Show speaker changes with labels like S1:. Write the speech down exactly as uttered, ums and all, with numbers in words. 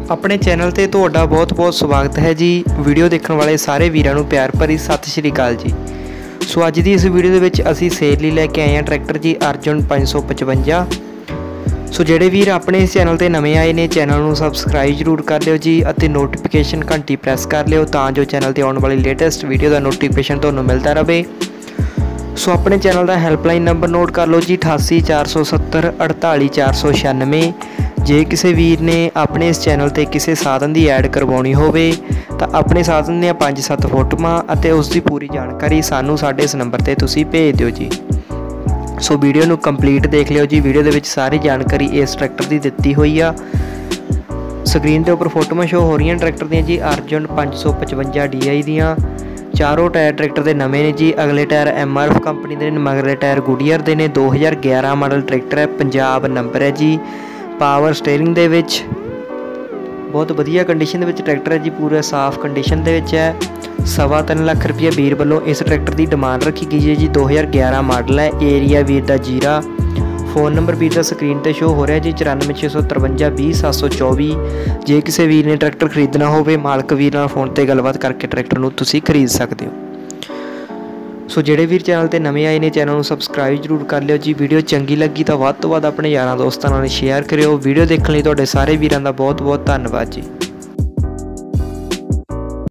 S1: अपने चैनल ते तुहाडा बहुत बहुत स्वागत है जी। वीडियो देखने वाले सारे वीरां नूं प्यार भरी सत श्री अकाल जी। सो अज की इस वीडियो दे विच असीं सेल लई लैके आए हैं ट्रैक्टर जी अर्जुन पाँच सौ पचवंजा। सो जिहड़े वीर अपने इस चैनल ते नवे आए ने चैनल नूं सबसक्राइब जरूर कर लिओ जी अते नोटिफिकेशन घंटी प्रैस कर लिओ तां जो चैनल ते आउण वाली लेटेस्ट वीडियो का नोटिफिकेशन तुहानूं मिलता रहे। सो अपने चैनल का हैल्पलाइन नंबर नोट कर लो जी अठासी चार सौ सत्तर अड़ताली चार सौ छियानवे। जे किसी वीर ने अपने इस चैनल ते किसी साधन की ऐड करवानी होवे तो अपने साधन दी पाँच सत्त फोटोआं अते उसकी पूरी जानकारी सानू साडे इस नंबर ते तुसीं भेज दिओ जी। सो वीडियो नूं कंप्लीट देख लिओ जी। वीडियो दे विच सारी जानकारी इस ट्रैक्टर की दित्ती हुई आ। स्क्रीन के उपर फोटोआं शो हो रही ट्रैक्टर दी जी अर्जुन पाँच सौ पचवंजा डी आई दियां। चारों टायर ट्रैक्टर के नवे ने जी। अगले tyre M R F company के मगरले टायर गुडियर के ने दो हज़ार ग्यारह मॉडल ट्रैक्टर है। पंजाब नंबर है जी। पावर स्टेयरिंग दे विच बहुत वधिया कंडीशन दे विच ट्रैक्टर है जी। पूरा साफ कंडीशन दे विच है। सवा तीन लाख रुपये वीर वालों इस ट्रैक्टर की डिमांड रखी गई है जी। दो हज़ार ग्यारह मॉडल है। एरिया वीर का जीरा। फोन नंबर वीर का स्क्रीन पर शो हो रहा है जी चौरानवे छे सौ तरवंजा भी सत्त सौ चौबी। जे किसी वीर ने ट्रैक्टर खरीदना हो मालक वीर नाल फोन पर गलबात करके ट्रैक्टर नूं तुसीं खरीद सकते हो। सो जिहड़े वीर चैनल ते नवे आए ने चैनल नूं सबसक्राइब जरूर कर लिओ जी। वीडियो चंगी लगी तो वध तो वध अपने यारां दोस्तां नाल शेयर करिओ। वीडियो देखने लई तुहाडे सारे वीरां दा बहुत बहुत धन्नवाद जी।